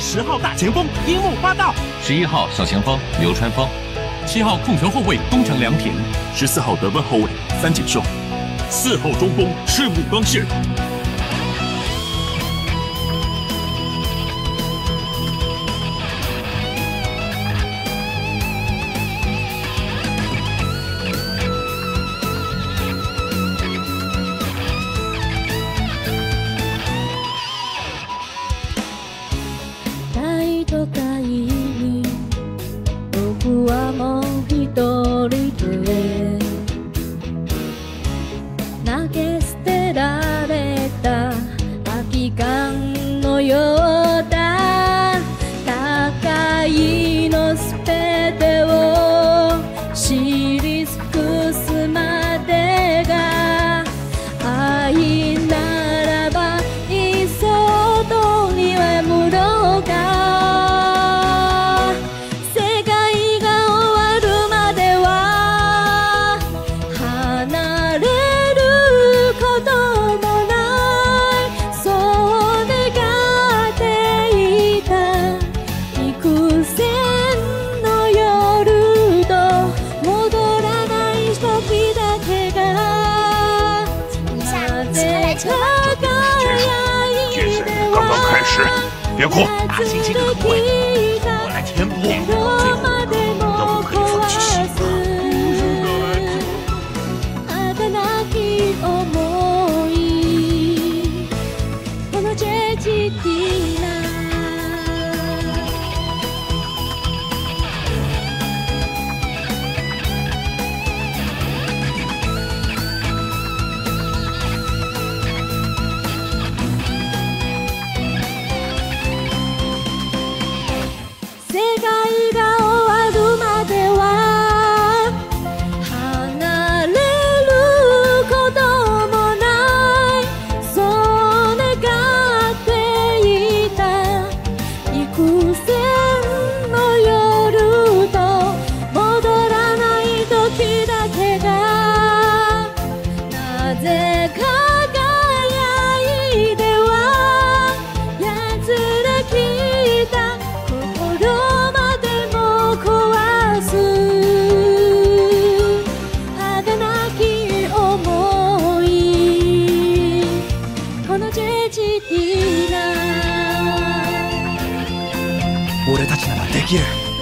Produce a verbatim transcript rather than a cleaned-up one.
十号大前锋樱木花道， 十一号小前锋流川枫， 七号控球后卫东城良田， 十四号得分后卫三井寿， 四号中锋赤木刚宪。 大都会に僕はもう一人で投げ捨てられた空き缶のようだ。高いのすべてを知り尽くすまでが愛ならばいっそと眠ろうか。世界が終わるまでは離れることもない。そう願っていた幾千の夜と戻らない時だけがなぜ輝いて刚刚开始，别哭。 大猩猩这个部位，我来填补。最后都不可以放弃希望。 儚き想いこのジェジティーナ世界が終わるまでは離れることもない。そう願っていた幾千の夜と戻らない時だけがなぜ輝いてはやつれきた心までも壊す儚き想いこのジェジティーナ。 俺たちならできる。